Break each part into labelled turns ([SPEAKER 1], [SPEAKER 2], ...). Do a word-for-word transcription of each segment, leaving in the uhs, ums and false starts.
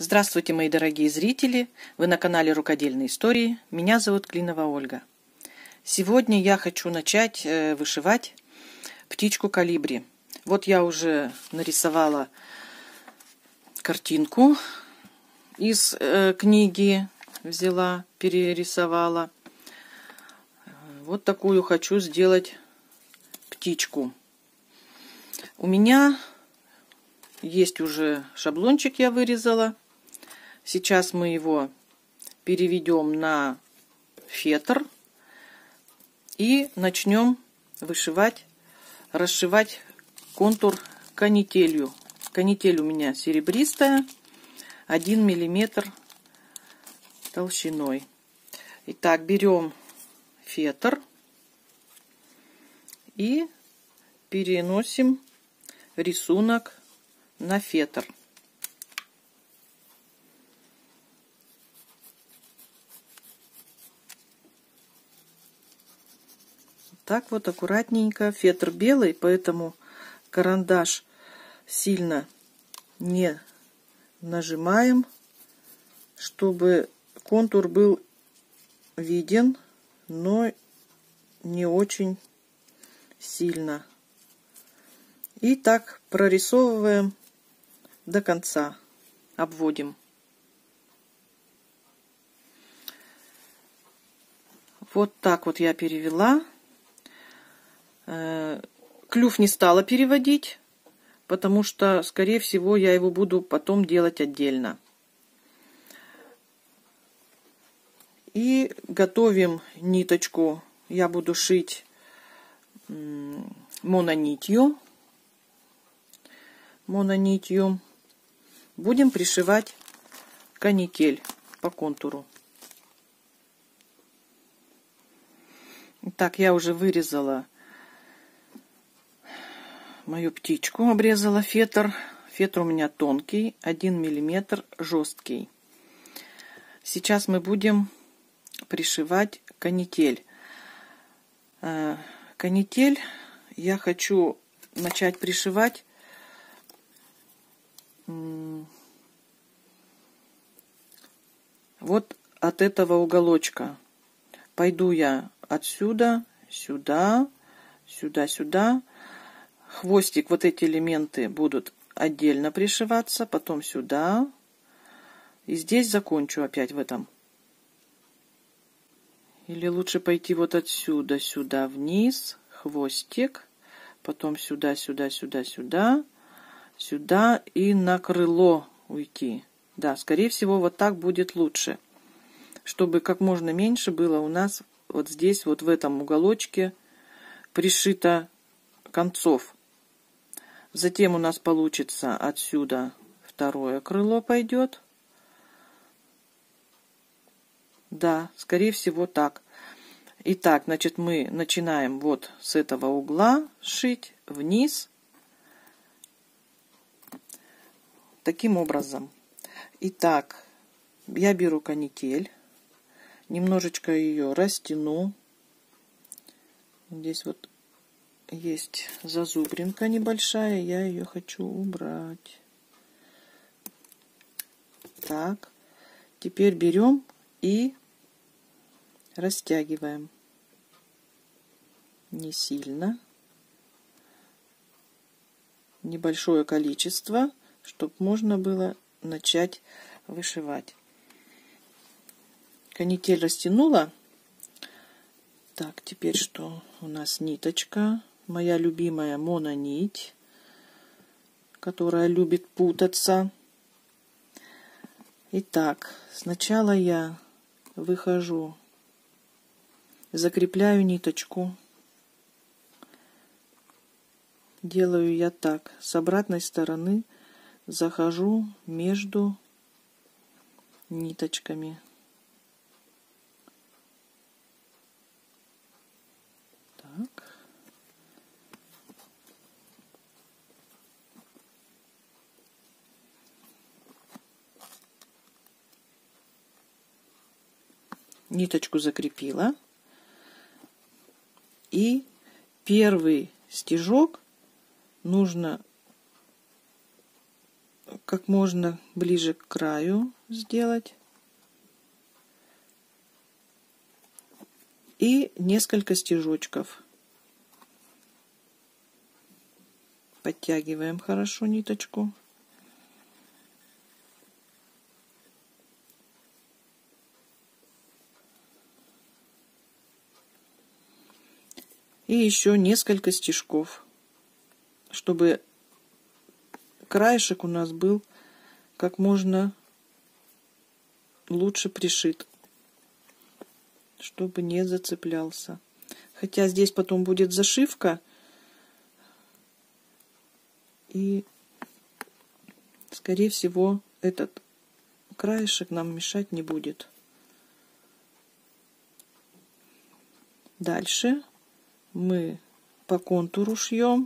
[SPEAKER 1] Здравствуйте, мои дорогие зрители! Вы на канале Рукодельные истории. Меня зовут Клинова Ольга. Сегодня я хочу начать э, вышивать птичку колибри. Вот я уже нарисовала картинку из э, книги, взяла, перерисовала. Вот такую хочу сделать птичку. У меня есть уже шаблончик, я вырезала. Сейчас мы его переведем на фетр и начнем вышивать, расшивать контур канителью. Канитель у меня серебристая, один миллиметр толщиной. Итак, берем фетр и переносим рисунок на фетр. Так вот аккуратненько. Фетр белый, поэтому карандаш сильно не нажимаем, чтобы контур был виден, но не очень сильно. И так прорисовываем до конца, обводим. Вот так вот я перевела. Клюв не стала переводить, потому что, скорее всего, я его буду потом делать отдельно. И готовим ниточку. Я буду шить мононитью. Мононитью. Будем пришивать канитель по контуру. Так, я уже вырезала мою птичку, обрезала фетр. Фетр у меня тонкий, один миллиметр, жесткий. Сейчас мы будем пришивать канитель. Канитель я хочу начать пришивать вот от этого уголочка. Пойду я отсюда, сюда, сюда, сюда. Хвостик, вот эти элементы будут отдельно пришиваться, потом сюда. И здесь закончу опять в этом. Или лучше пойти вот отсюда, сюда, вниз, хвостик, потом сюда, сюда, сюда, сюда, сюда и на крыло уйти. Да, скорее всего, вот так будет лучше, чтобы как можно меньше было у нас вот здесь, вот в этом уголочке пришито концов. Затем у нас получится отсюда второе крыло пойдет. Да, скорее всего так. Итак, значит, мы начинаем вот с этого угла шить вниз. Таким образом. Итак, я беру канитель. Немножечко ее растяну. Здесь вот есть зазубринка небольшая, я ее хочу убрать. Так, теперь берем и растягиваем. Не сильно. Небольшое количество, чтобы можно было начать вышивать. Канитель растянула. Так, теперь что? У нас ниточка. Моя любимая мононить, которая любит путаться. Итак, сначала я выхожу, закрепляю ниточку. Делаю я так. С обратной стороны захожу между ниточками. Так. Ниточку закрепила. И первый стежок нужно как можно ближе к краю сделать. И несколько стежочков. Подтягиваем хорошо ниточку. И еще несколько стежков, чтобы краешек у нас был как можно лучше пришит, чтобы не зацеплялся. Хотя здесь потом будет зашивка, и, скорее всего, этот краешек нам мешать не будет. Дальше мы по контуру шьем,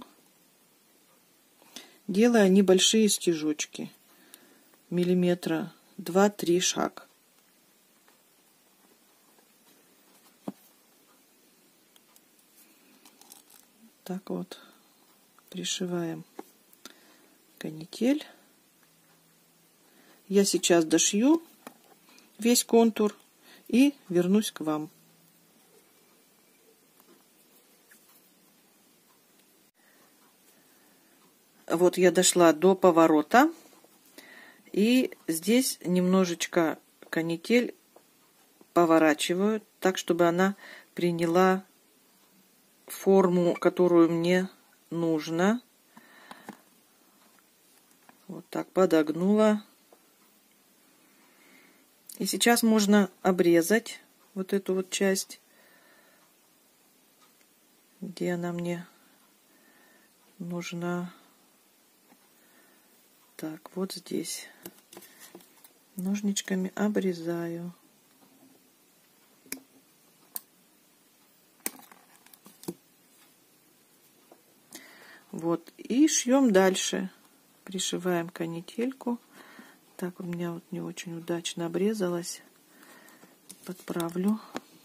[SPEAKER 1] делая небольшие стежочки, миллиметра два-три шаг. Так вот пришиваем канитель. Я сейчас дошью весь контур и вернусь к вам. Вот я дошла до поворота, и здесь немножечко канитель поворачиваю, так, чтобы она приняла форму, которую мне нужно. Вот так подогнула. И сейчас можно обрезать вот эту вот часть, где она мне нужна. Так, вот здесь ножничками обрезаю. Вот, и шьем дальше. Пришиваем канительку. Так, у меня вот не очень удачно обрезалась. Подправлю.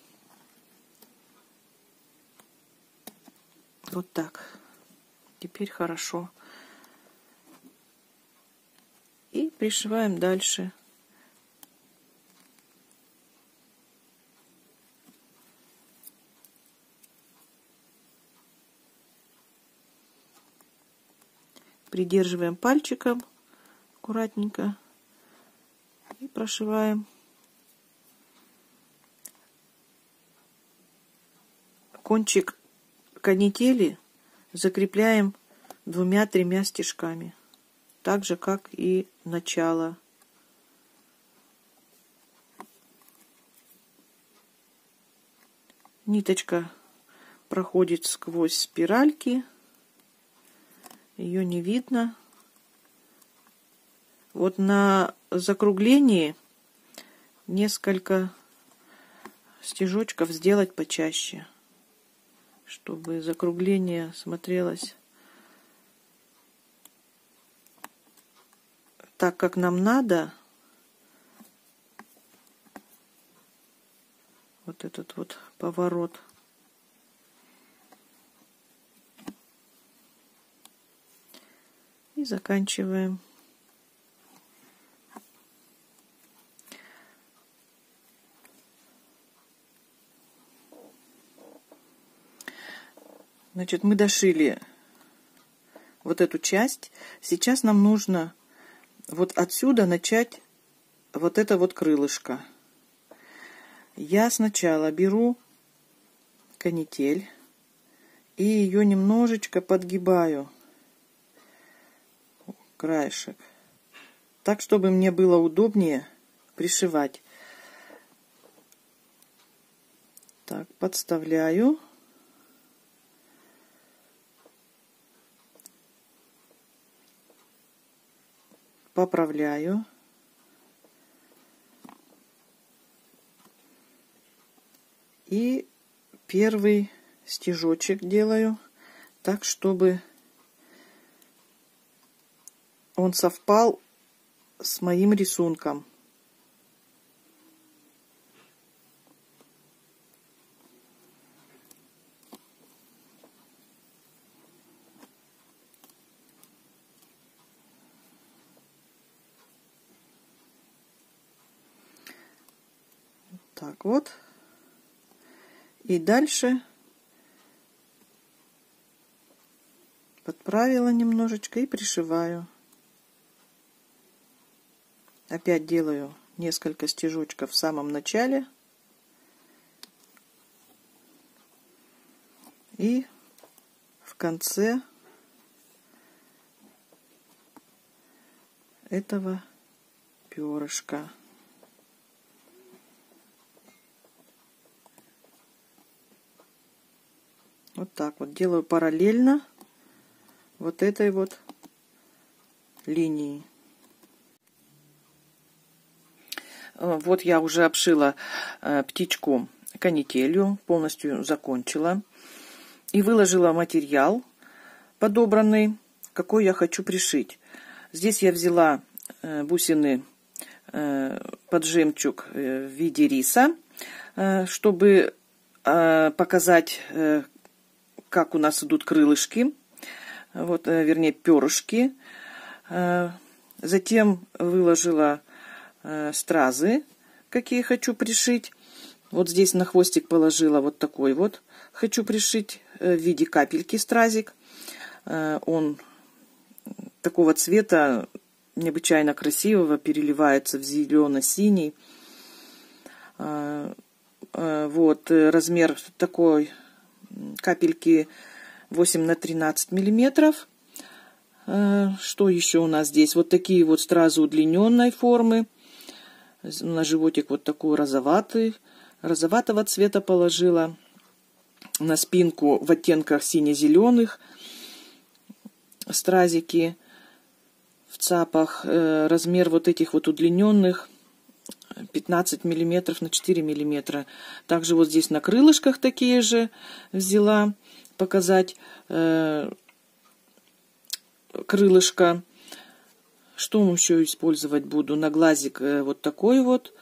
[SPEAKER 1] Вот так. Теперь хорошо. И пришиваем дальше. Придерживаем пальчиком аккуратненько и прошиваем. Кончик канители закрепляем двумя-тремя стежками, так же как и начало. Ниточка проходит сквозь спиральки. Ее не видно. Вот на закруглении несколько стежочков сделать почаще, чтобы закругление смотрелось так, как нам надо. Вот этот вот поворот. И заканчиваем. Значит, мы дошили вот эту часть. Сейчас нам нужно вот отсюда начать вот это вот крылышко. Я сначала беру канитель и ее немножечко подгибаю, краешек, так, чтобы мне было удобнее пришивать. Так, подставляю. Поправляю. И первый стежочек делаю так, чтобы он совпал с моим рисунком. так вот. И дальше подправила немножечко и пришиваю. Опять делаю несколько стежочков в самом начале. И в конце этого перышка. Вот так вот делаю параллельно вот этой вот линии. Вот я уже обшила птичку канителью, полностью закончила. И выложила материал подобранный, какой я хочу пришить. Здесь я взяла бусины под жемчуг в виде риса, чтобы показать, как у нас идут крылышки, вот, вернее, перышки. Затем выложила стразы, какие хочу пришить. Вот здесь на хвостик положила вот такой вот. Хочу пришить в виде капельки стразик. Он такого цвета, необычайно красивого, переливается в зелено-синий. Вот размер такой капельки восемь на тринадцать миллиметров. Что еще у нас здесь? Вот такие вот стразы удлиненной формы. На животик вот такой розоватый, розоватого цвета положила. На спинку в оттенках сине-зеленых стразики в цапах. Размер вот этих вот удлиненных пятнадцать миллиметров на четыре миллиметра. Также вот здесь на крылышках такие же взяла показать э, крылышко. Что еще использовать буду? На глазик э, вот такой вот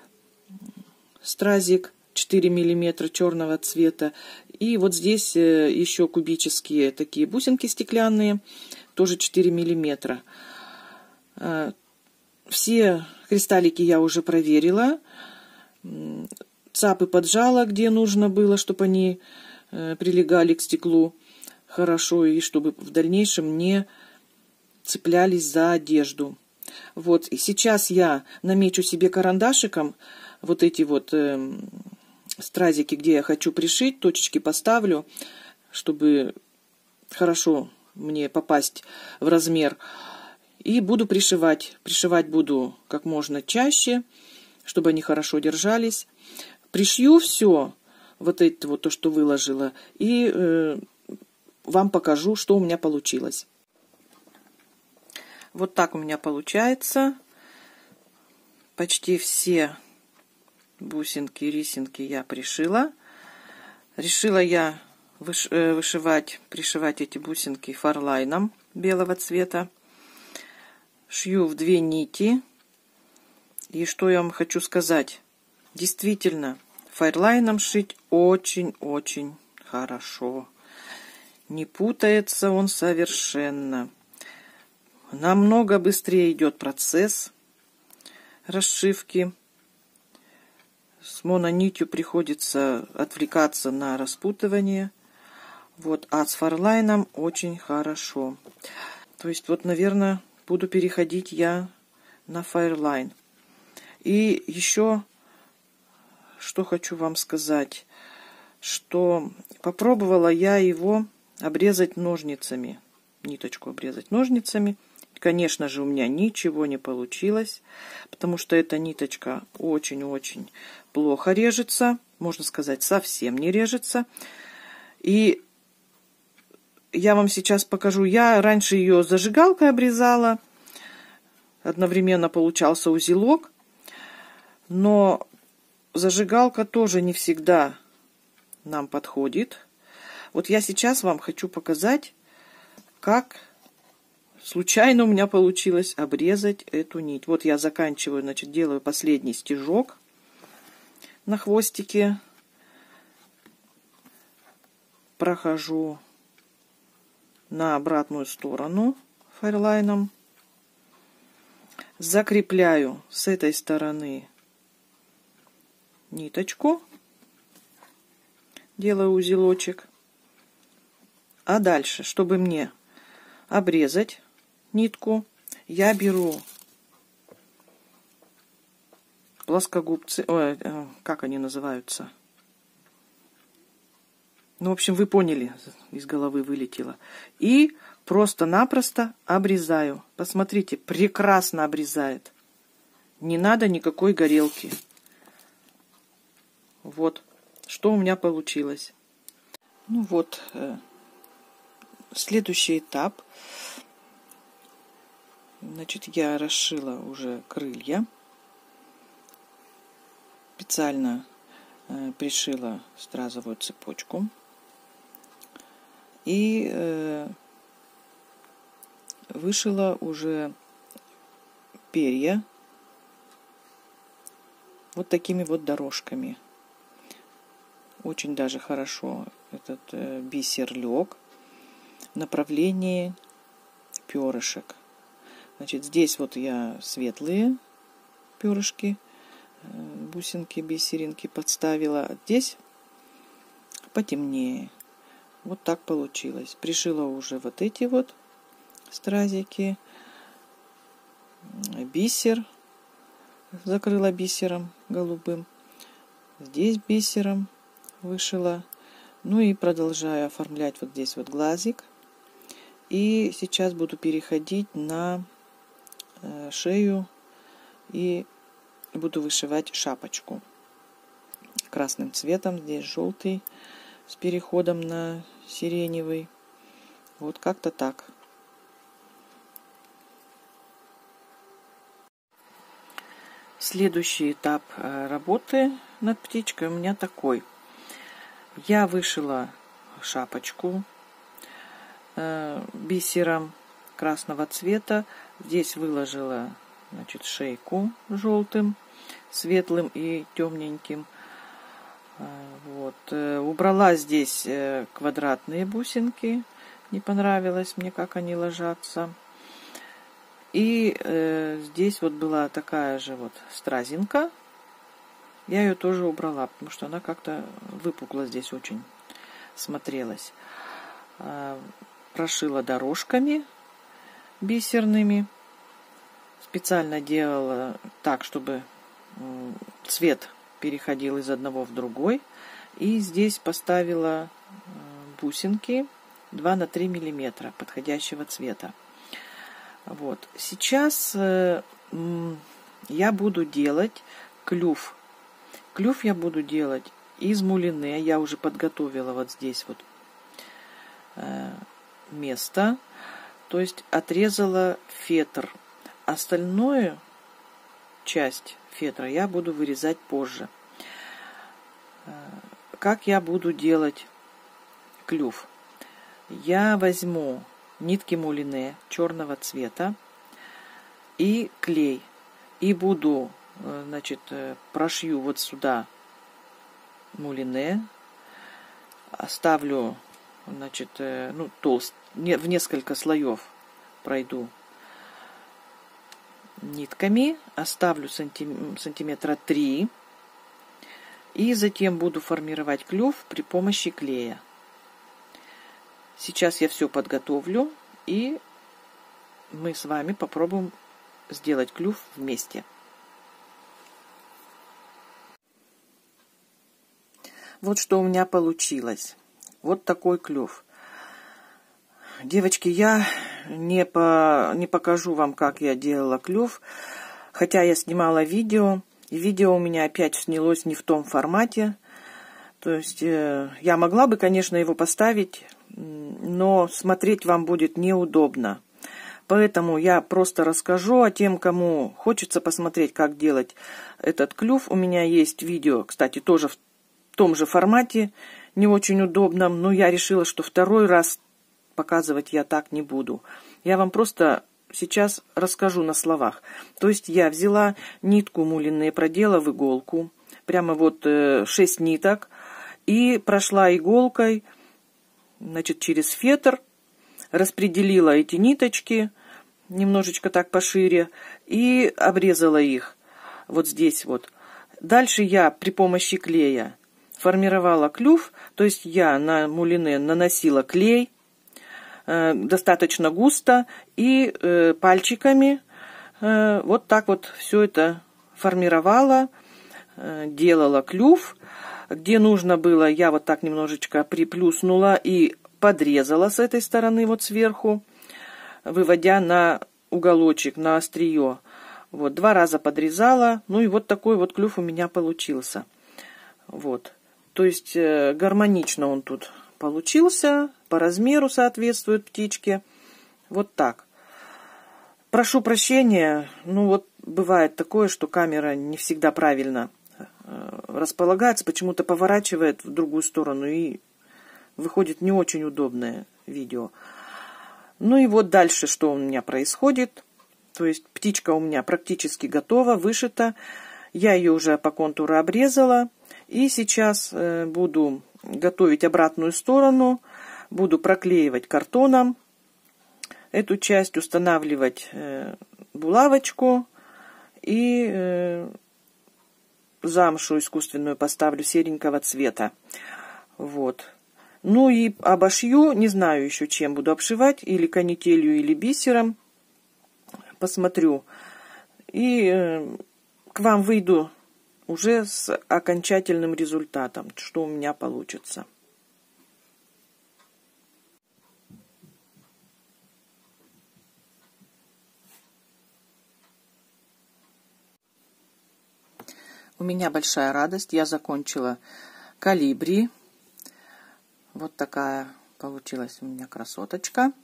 [SPEAKER 1] стразик четыре миллиметра черного цвета. И вот здесь э, еще кубические такие бусинки стеклянные, тоже четыре миллиметра. Э, все кристаллики я уже проверила. Цапы поджала, где нужно было, чтобы они э, прилегали к стеклу хорошо, и чтобы в дальнейшем не цеплялись за одежду. Вот, и сейчас я намечу себе карандашиком вот эти вот э, стразики, где я хочу пришить, точечки поставлю, чтобы хорошо мне попасть в размер. И буду пришивать. Пришивать буду как можно чаще, чтобы они хорошо держались. Пришью все, вот это вот то, что выложила, и э, вам покажу, что у меня получилось. Вот так у меня получается. Почти все бусинки, рисинки я пришила. Решила я выш, э, вышивать, пришивать эти бусинки фарлайном белого цвета. Шью в две нити. И что я вам хочу сказать. Действительно, фарлайном шить очень-очень хорошо. Не путается он совершенно. Намного быстрее идет процесс расшивки. С мононитью приходится отвлекаться на распутывание. Вот, а с фарлайном очень хорошо. То есть, вот, наверное, буду переходить я на фарлайн. И еще, что хочу вам сказать, что попробовала я его обрезать ножницами. Ниточку обрезать ножницами. Конечно же, у меня ничего не получилось, потому что эта ниточка очень-очень плохо режется. Можно сказать, совсем не режется. И я вам сейчас покажу. Я раньше ее зажигалкой обрезала. Одновременно получался узелок. Но зажигалка тоже не всегда нам подходит. Вот я сейчас вам хочу показать, как случайно у меня получилось обрезать эту нить. Вот я заканчиваю, значит, делаю последний стежок на хвостике. Прохожу на обратную сторону фарлайном. Закрепляю с этой стороны ниточку, делаю узелочек. А дальше, чтобы мне обрезать нитку, я беру плоскогубцы, ой, как они называются? Ну, в общем, вы поняли, из головы вылетело. И просто-напросто обрезаю. Посмотрите, прекрасно обрезает. Не надо никакой горелки. Вот, что у меня получилось. Ну вот, э, следующий этап. Значит, я расшила уже крылья. Специально э, пришила стразовую цепочку. И э, вышила уже перья вот такими вот дорожками. Очень даже хорошо этот э, бисер лег в направлении перышек. Значит, здесь вот я светлые перышки, э, бусинки, бисеринки подставила. А здесь потемнее. Вот так получилось. Пришила уже вот эти вот стразики. Бисер. Закрыла бисером голубым. Здесь бисером вышила. Ну и продолжаю оформлять вот здесь вот глазик. И сейчас буду переходить на шею и буду вышивать шапочку красным цветом. Здесь желтый с переходом на сиреневый. Вот как-то так. Следующий этап работы над птичкой у меня такой. Я вышила шапочку э, бисером красного цвета. Здесь выложила, значит, шейку желтым, светлым и темненьким. Вот. Убрала здесь квадратные бусинки. Не понравилось мне, как они ложатся. И э, здесь вот была такая же вот стразинка. Я ее тоже убрала, потому что она как-то выпукла здесь очень смотрелась. Э, прошила дорожками бисерными. Специально делала так, чтобы цвет переходил из одного в другой. И здесь поставила бусинки два на три миллиметра подходящего цвета. Вот. Сейчас э, я буду делать клюв. Клюв я буду делать из мулине. Я уже подготовила вот здесь вот э, место. То есть отрезала фетр. Остальную часть фетра я буду вырезать позже. Как я буду делать клюв? Я возьму нитки мулине черного цвета и клей. И буду, значит, прошью вот сюда мулине. Оставлю, значит, ну, толст, в несколько слоев пройду нитками. Оставлю сантим, сантиметра три. И затем буду формировать клюв при помощи клея. Сейчас я все подготовлю, и мы с вами попробуем сделать клюв вместе. Вот что у меня получилось. Вот такой клюв. Девочки, я не, по, не покажу вам, как я делала клюв, хотя я снимала видео, и видео у меня опять снялось не в том формате. То есть э, я могла бы, конечно, его поставить, но смотреть вам будет неудобно. Поэтому я просто расскажу, а тем, кому хочется посмотреть, как делать этот клюв, у меня есть видео, кстати, тоже в том же формате, не очень удобном, но я решила, что второй раз показывать я так не буду. Я вам просто сейчас расскажу на словах. То есть я взяла нитку мулине, продела в иголку, прямо вот шесть ниток, и прошла иголкой, значит, через фетр, распределила эти ниточки немножечко так пошире и обрезала их вот здесь вот. Дальше я при помощи клея формировала клюв, то есть я на мулине наносила клей э, достаточно густо и э, пальчиками э, вот так вот все это формировала, э, делала клюв. Где нужно было, я вот так немножечко приплюснула и подрезала с этой стороны вот сверху, выводя на уголочек, на острие. Вот, два раза подрезала, ну и вот такой вот клюв у меня получился. Вот, то есть э, гармонично он тут получился, по размеру соответствует птичке. Вот так. Прошу прощения, ну вот бывает такое, что камера не всегда правильно э, располагается, почему-то поворачивает в другую сторону и выходит не очень удобное видео. Ну и вот дальше, что у меня происходит. То есть птичка у меня практически готова, вышита. Я ее уже по контуру обрезала. И сейчас э, буду готовить обратную сторону. Буду проклеивать картоном эту часть, устанавливать э, булавочку. И э, замшу искусственную поставлю серенького цвета. Вот. Ну и обошью, не знаю еще чем буду обшивать, или канителью, или бисером. Посмотрю. И э, к вам выйду уже с окончательным результатом, что у меня получится. У меня большая радость. Я закончила колибри. Вот такая получилась у меня красоточка.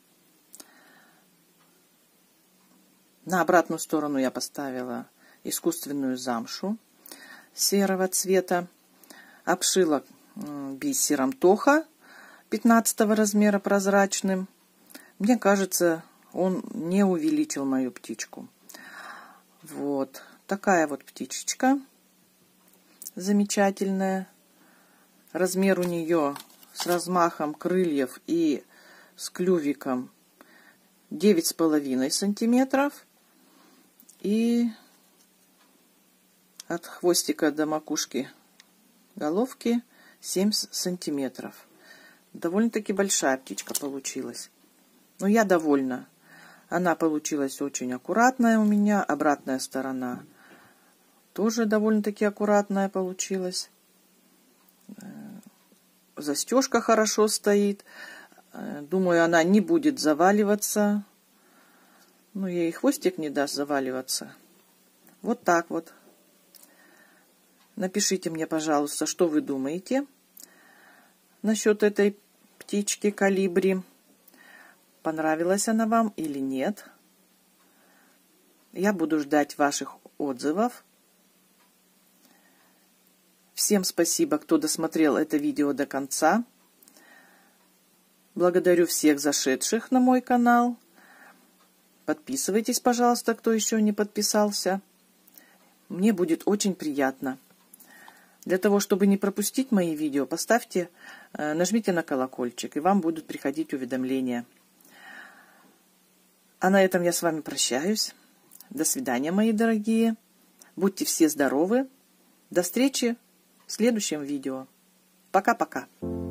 [SPEAKER 1] На обратную сторону я поставила искусственную замшу серого цвета. Обшила бисером тоха пятнадцатого размера прозрачным. Мне кажется, он не увеличил мою птичку. Вот такая вот птичечка замечательная. Размер у нее с размахом крыльев и с клювиком девять с половиной сантиметров. И от хвостика до макушки головки семь сантиметров. Довольно-таки большая птичка получилась. Но я довольна. Она получилась очень аккуратная у меня. Обратная сторона тоже довольно-таки аккуратная получилась. Застежка хорошо стоит. Думаю, она не будет заваливаться. Ну, ей хвостик не даст заваливаться. Вот так вот. Напишите мне, пожалуйста, что вы думаете насчет этой птички колибри. Понравилась она вам или нет? Я буду ждать ваших отзывов. Всем спасибо, кто досмотрел это видео до конца. Благодарю всех зашедших на мой канал. Подписывайтесь, пожалуйста, кто еще не подписался. Мне будет очень приятно. Для того, чтобы не пропустить мои видео, поставьте, нажмите на колокольчик, и вам будут приходить уведомления. А на этом я с вами прощаюсь. До свидания, мои дорогие. Будьте все здоровы. До встречи в следующем видео. Пока-пока.